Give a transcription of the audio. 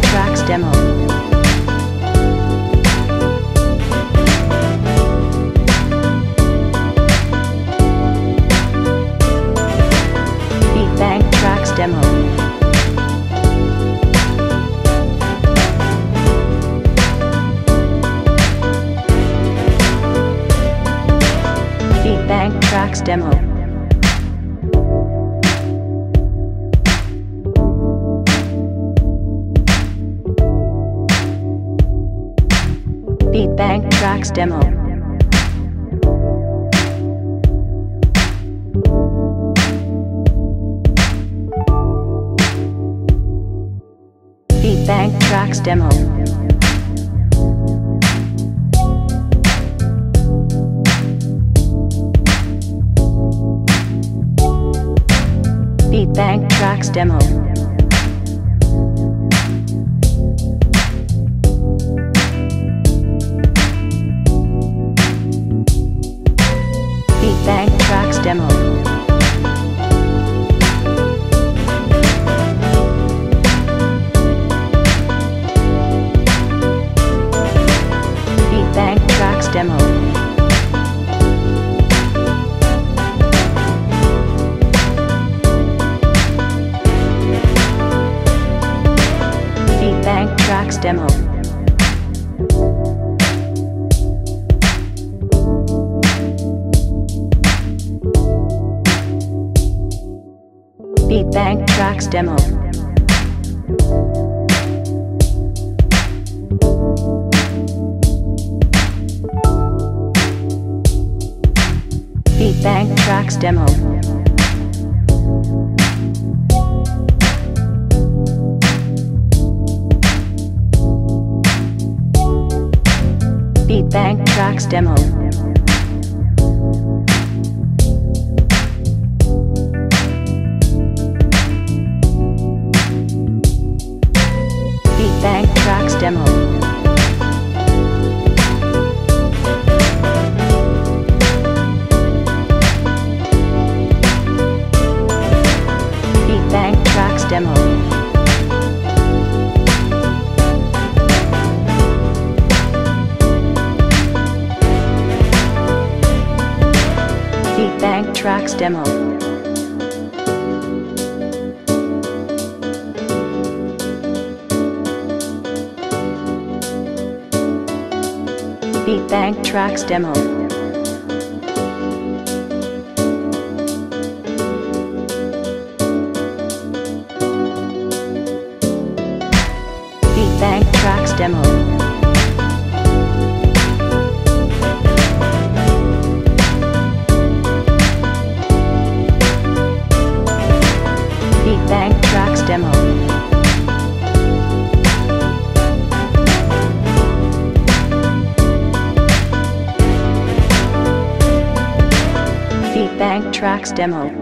Tracks Demo. Beatbank Tracks Demo. Beatbank Tracks Demo. Beatbank Tracks Demo. Beatbank Tracks Demo. Beatbank Tracks Demo. Beatbank Tracks Demo. Beatbank Tracks Demo. Beatbank Tracks Demo. Beatbank Tracks Demo. Beatbank Tracks Demo. Beatbank Tracks Demo. Beatbank Tracks Demo. Beatbank Tracks Demo. Beatbank Tracks Demo. Beatbank Tracks Demo. Beatbank Tracks Demo. Beatbank Tracks Demo. Beatbank Tracks Demo.